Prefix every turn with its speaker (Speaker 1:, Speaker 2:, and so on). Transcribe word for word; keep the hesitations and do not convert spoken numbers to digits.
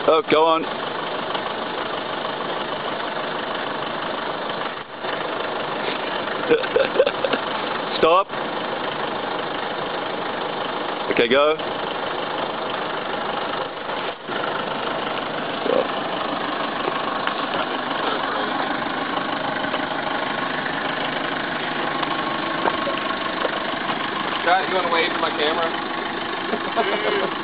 Speaker 1: Oh, go on. Stop. Okay, go.
Speaker 2: Scott, you want to wave to my camera?